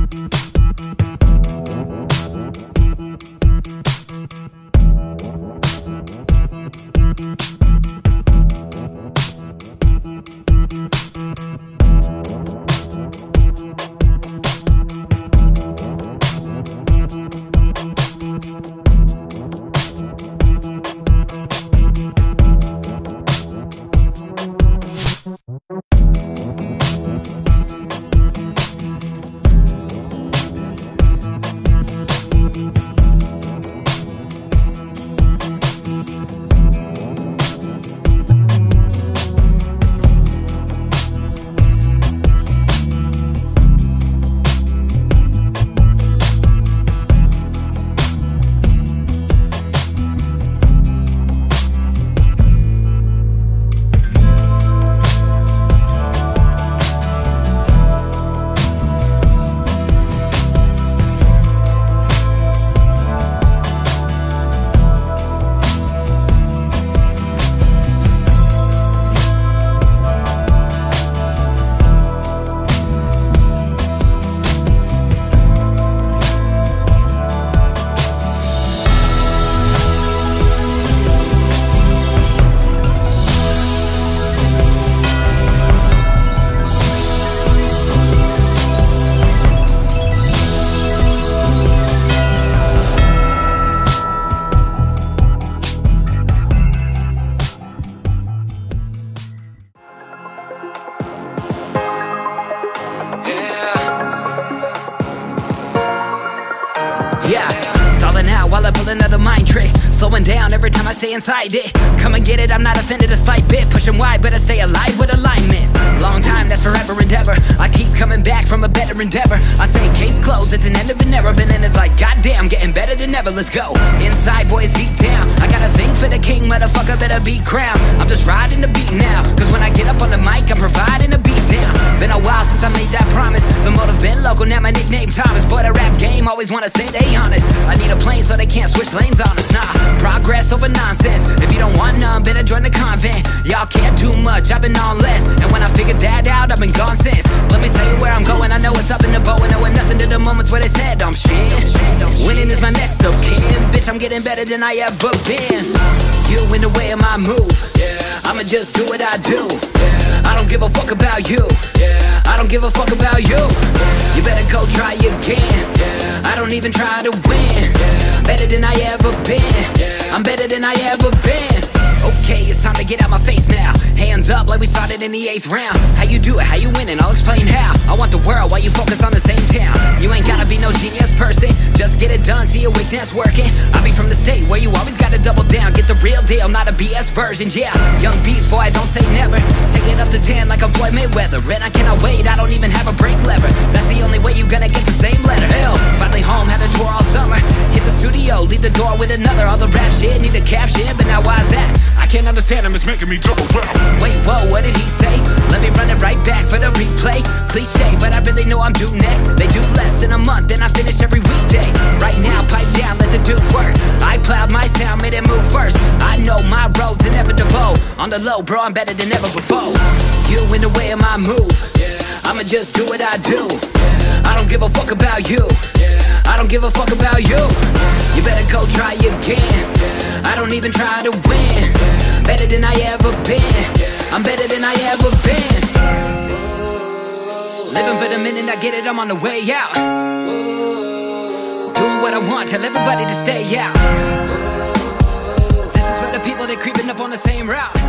Yeah, stalling out while I pull another mind trick. Slowing down every time I stay inside it. Come and get it, I'm not offended a slight bit. Pushing wide, but I stay alive with alignment. Long time, that's forever endeavor. I keep coming back from a better endeavor. I say case closed, it's an end of an era. But then it's like, goddamn, getting better than ever, let's go. Inside, boys, deep down, I got a thing for the king, motherfucker, better be crowned. I'm just riding the beat now, cause when I get up on the mic, I'm providing a beat down. Been a while since I made that promise. The motive been local, now my nickname Thomas. Boy, the rap game, always wanna say they honest. I need a plane so they can't switch lanes on us, nah. Progress over nonsense. If you don't want none, better join the convent. Y'all can't do much, I've been on less. And when I figured that out, I've been gone since. Let me tell you where I'm going, I know what's up in the bow. And knowing nothing to the moments where they said I'm shit. Winning is my next of kin. Bitch, I'm getting better than I ever been. You in the way of my move, I'ma just do what I do. I don't give a fuck about you. I don't give a fuck about you. You better go try again. I don't even try to win. Better than I ever been. I'm better than I ever been. Okay, it's time to get out my face now. Hands up like we started in the 8th round. How you do it, how you winning, I'll explain how. I want the world while you focus on the same town. You ain't gotta be no genius person, just get it done, see your weakness working. I be from the state where you always gotta double down. Get the real deal, not a BS version, yeah. Young Beats, boy, I don't say never. Take it up to 10 like I'm Floyd Mayweather. And I cannot wait, I don't even have a brake lever. That's the only way you gonna get the same letter. Hell, finally home, had a tour all summer. Hit the studio, leave the door with another. All the rap shit, need a caption, but now why's that? I can't understand him, it's making me double drown. Wait, whoa, what did he say? Let me run it right back for the replay. Cliche, but I really know I'm due next. They do less in a month, and I finish every weekday. Right now, pipe down, let the dude work. I plowed my sound, made it move first. I know my road's inevitable. On the low, bro, I'm better than ever before. You in the way of my move, I'ma just do what I do. I don't give a fuck about you. I don't give a fuck about you. You better go try again. I don't even try to win. Better than I ever been. I'm better than I ever been. Living for the minute, I get it, I'm on the way out. Doing what I want, tell everybody to stay out. This is for the people that creeping up on the same route.